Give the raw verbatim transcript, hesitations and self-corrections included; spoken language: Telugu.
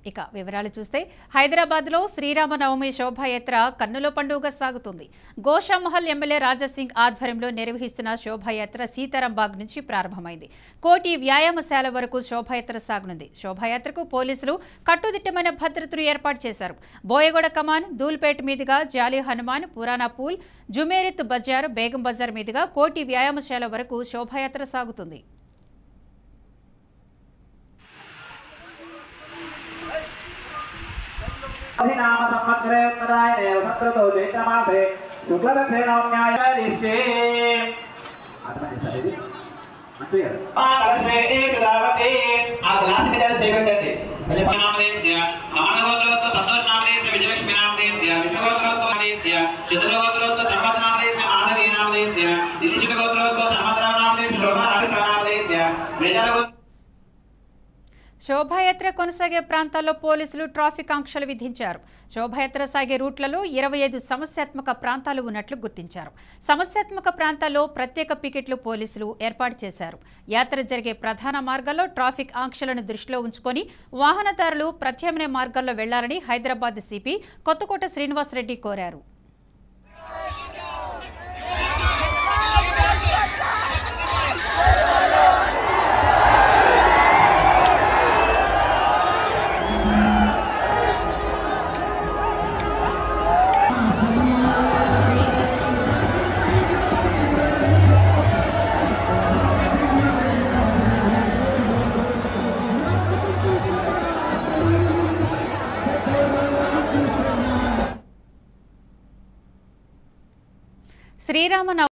ఇక వివరాలు చూస్తే హైదరాబాద్లో శ్రీరామనవమి శోభాయాత్ర కన్నుల పండుగగా సాగుతుంది. గోషామహల్ ఎమ్మెల్యే రాజాసింగ్ ఆధ్వర్యంలో నిర్వహిస్తున్న శోభాయాత్ర సీతారాంబాగ్ నుంచి ప్రారంభమైంది. కోటి వ్యాయామశాల వరకు శోభాయాత్ర సాగనుంది. శోభాయాత్రకు పోలీసులు కట్టుదిట్టమైన భద్రతను ఏర్పాటు చేశారు. బోయగూడ కమాన్, ధూల్పేట్ మీదుగా జాలి హనుమాన్, పురాణాపూల్, జుమేరిత్ బజార్, బేగం బజార్ మీదుగా కోటి వ్యాయామశాల వరకు శోభాయాత్ర సాగుతుంది. नाम संवत्सरे उत्तरायणे वसंतऋतौ चैत्रमासे शुक्लपक्षे नवम्याय दिशे आलसे एकदावते आ ग्लास में जल చేయబెట్టండి పల్లె నామదేశ్య మానవోత్రోత్త సంతోష నామదేశ్య విజయలక్ష్మి నామదేశ్య విశ్వగోత్రోత్త నామదేశ్య చంద్రగోత్రోత్త సంవత్సర నామదేశ్య మాధవి నామదేశ్య దిలీష్ గోత్రోత్త సంవత్సర నామదేశ్య శోభా నామదేశ్య ప్రజల శోభాయాత్ర కొనసాగే ప్రాంతాల్లో పోలీసులు ట్రాఫిక్ ఆంక్షలు విధించారు. శోభాయాత్ర సాగే రూట్లలో ఇరవై ఐదు సమస్యాత్మక ప్రాంతాలు ఉన్నట్లు గుర్తించారు. సమస్యాత్మక ప్రాంతాల్లో ప్రత్యేక పికెట్లు పోలీసులు ఏర్పాటు చేశారు. యాత్ర జరిగే ప్రధాన మార్గాల్లో ట్రాఫిక్ ఆంక్షలను దృష్టిలో ఉంచుకొని వాహనదారులు ప్రత్యామ్నాయ మార్గాల్లో వెళ్లాలని హైదరాబాద్ సిపి కొత్తకోట శ్రీనివాసరెడ్డి కోరారు. శ్రీరామ